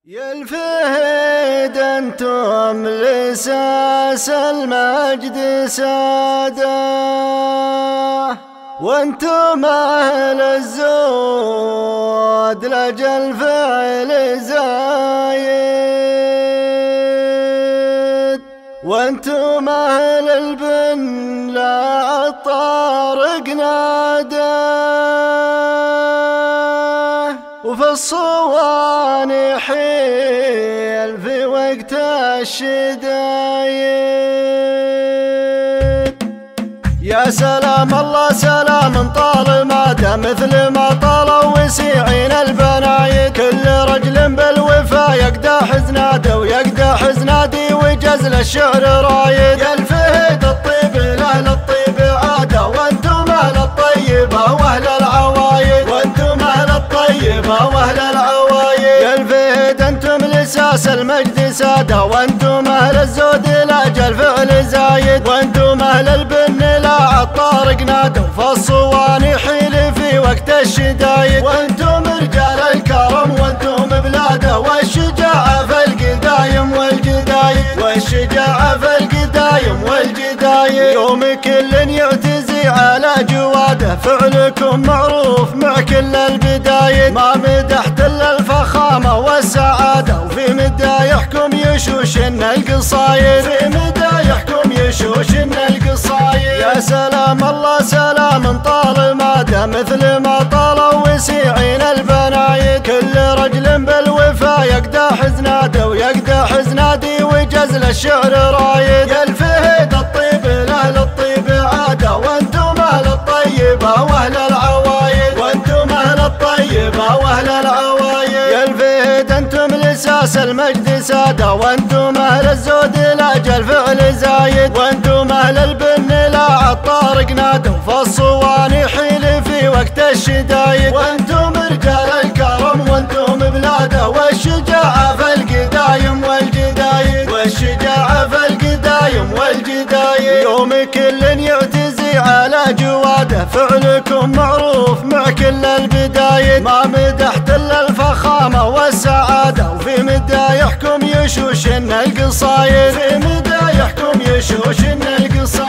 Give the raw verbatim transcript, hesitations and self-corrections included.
يا الفهد انتم لساس المجد ساده، وانتم اهل الزود لاجل فعل زايد، وانتم اهل البن لا الطارق ناده، وفي الصواني حيل في وقت الشدايد. يا سلام الله سلام طال ماده مثل ما طالوا وسيعين البنايد، كل رجل بالوفا يقدح زناده ويقدح زنادي وجزل الشعر رايد. يا الفهد الطيب لاهل الطيب عاده، وانتم اهل الطيبه واهل العوايد، وانتم اهل الطيبه واهل العوايد. يا الفهد انتم لساس المجد ساده، وانتم اهل الزود لاجل فعل زايد، وانتم اهل البن لا عالطارق نادوا، فالصواني حيل في وقت الشدايد، وانتم رجال الكرم وانتم بلاده، والشجاعه في القدايم والجدايد، والشجاعه في القدايم والجدايد. يوم كل يعتزي على جواده، فعلكم معروف مع كل البدايد، ما مدحت الا الفخامه والسعاده، وفي مدايحكم يشوشن القصايد، في مدايحكم يشوشن القصايد. يا سلام الله سلام طال ماده مثل ما طالوا وسيعين البنايد، كل رجل بالوفا يقدح زناده ويقدح زنادي وجزل الشعر رايد. يا الفهد الطيب لاهل الطيب عاده، وانتم اهل الطيبه واهل العوايد، وانتم اهل الطيبه واهل العوايد. يا الفهد انتم لساس المجد ساده، وانتم اهل الزود لاجل فعل زايد، وانتم اهل البن لا عالطارق نادوا، فالصواني حيل في وقت الشدايد، وانتم رجال الكرم وانتم بلاده، والشجاعه في القدايم والجدايد، والشجاعه في القدايم والجدايد. يوم كل يعتزي على جواده، فعلكم معروف مع كل البدايد، ما مدحت الا الفخامه والسعاده، وفي مدايحكم يشوشن القصايد، في مدايحكم يشوشن القصايد.